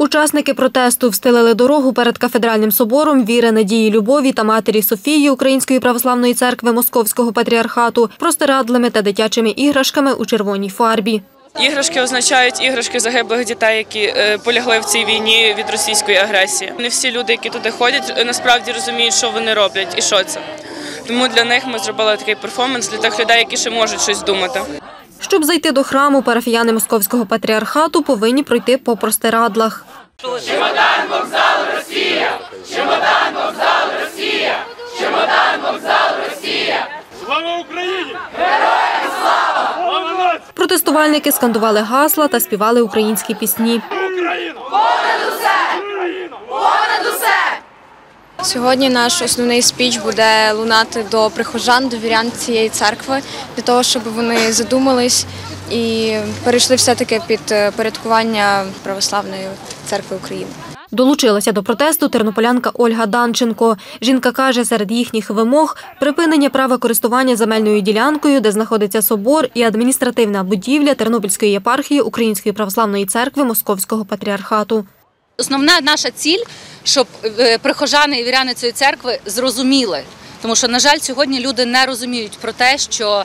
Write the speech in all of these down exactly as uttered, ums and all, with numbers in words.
Учасники протесту встелили дорогу перед кафедральним собором Віри, Надії, Любові та Матері Софії Української православної церкви Московського патріархату простирадлами та дитячими іграшками у червоній фарбі. Іграшки означають іграшки загиблих дітей, які полягли в цій війні від російської агресії. Не всі люди, які туди ходять, насправді розуміють, що вони роблять і що це. Тому для них ми зробили такий перформанс, для тих людей, які ще можуть щось думати. Щоб зайти до храму, парафіяни Московського патріархату повинні пройти по простирадлах. Чемодан, вокзал, Росія! Чемодан, вокзал, Росія! Чемодан, вокзал, Росія! Слава Україні! Героям слава! Слава нації! Протестувальники скандували гасла та співали українські пісні. Україна! Понад усе! Україна! Понад усе! Сьогодні наш основний спіч буде лунати до прихожан, до вірян цієї церкви, для того, щоб вони задумались і перейшли все-таки під порядкування Православної церкви України. Долучилася до протесту тернополянка Ольга Данченко. Жінка каже, серед їхніх вимог – припинення права користування земельною ділянкою, де знаходиться собор, і адміністративна будівля Тернопільської єпархії Української православної церкви Московського патріархату. Основна наша ціль, щоб прихожани і віряни цієї церкви зрозуміли. Тому що, на жаль, сьогодні люди не розуміють про те, що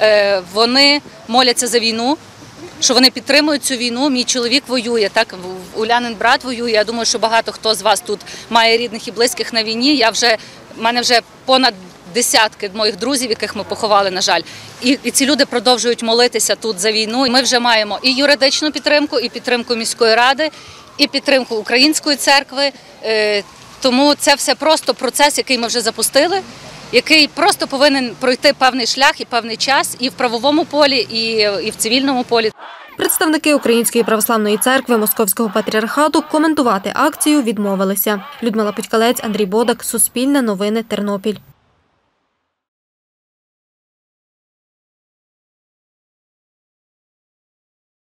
вони моляться за війну, що вони підтримують цю війну. Мій чоловік воює, так, Улянин брат воює. Я думаю, що багато хто з вас тут має рідних і близьких на війні. Я вже, в мене вже понад десятки моїх друзів, яких ми поховали, на жаль. І, і ці люди продовжують молитися тут за війну. Ми вже маємо і юридичну підтримку, і підтримку міської ради, і підтримку Української церкви. Тому це все просто процес, який ми вже запустили, який просто повинен пройти певний шлях і певний час і в правовому полі, і, і в цивільному полі. Представники Української православної церкви Московського патріархату коментувати акцію відмовилися. Людмила Путькалець, Андрій Бодак, Суспільне новини, Тернопіль.